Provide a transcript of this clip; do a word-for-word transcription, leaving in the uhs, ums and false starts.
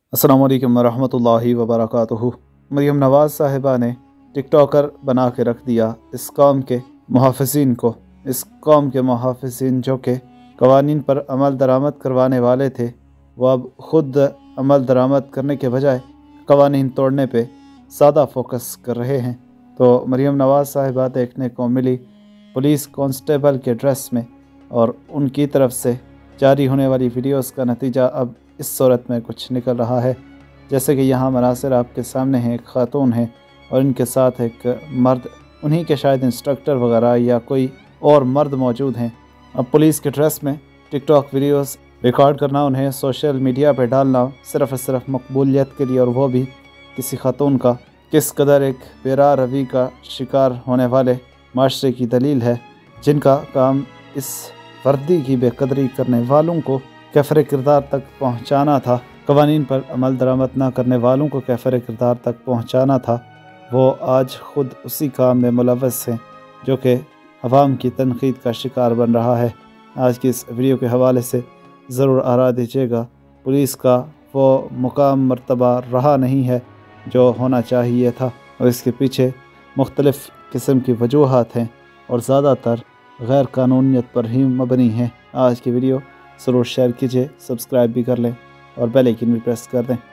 अस्सलामु अलैकुम वरहमतुल्लाहि वबरकातुहू। मरियम नवाज़ साहिबा ने टिकटॉकर बना के रख दिया इस कौम के मुहाफ़िज़ीन को। इस कौम के मुहाफ़िज़ीन जो कि कवानीन पर अमल दरामद करवाने वाले थे, वो अब ख़ुद अमल दरामद करने के बजाय कवानीन तोड़ने पे ज़्यादा फोकस कर रहे हैं। तो मरियम नवाज़ साहिबा देखने को मिली पुलिस कांस्टेबल के ड्रेस में, और उनकी तरफ से जारी होने वाली वीडियोस का नतीजा अब इस सूरत में कुछ निकल रहा है। जैसे कि यहाँ मनासिर आपके सामने हैं, एक खातून है और इनके साथ एक मर्द, उन्हीं के शायद इंस्ट्रक्टर वगैरह या कोई और मर्द मौजूद हैं। अब पुलिस के ड्रेस में टिकटॉक वीडियोस रिकॉर्ड करना, उन्हें सोशल मीडिया पर डालना सिर्फ़ और सिर्फ मकबूलियत के लिए, और वो भी किसी खातून का किस कदर एक बेरा रवि का शिकार होने वाले माशरे की दलील है, जिनका काम इस वर्दी की बेकदरी करने वालों को कैफर किरदार तक पहुँचाना था, कवानीन पर अमल दरामद न करने वालों को कैफर किरदार तक पहुँचाना था। वो आज ख़ुद उसी काम में मुलव्वस हैं जो कि अवाम की तनकीद का शिकार बन रहा है। आज की इस वीडियो के हवाले से ज़रूर आरा दीजिएगा। पुलिस का वो मुकाम मर्तबा रहा नहीं है जो होना चाहिए था, और इसके पीछे मुख्तलिफ़ किस्म की वजूहात हैं और ज़्यादातर गैर कानूनियत पर ही मबनी हैं। आज की वीडियो ज़रूर शेयर कीजिए, सब्सक्राइब भी कर लें और बेल आइकन भी प्रेस कर दें।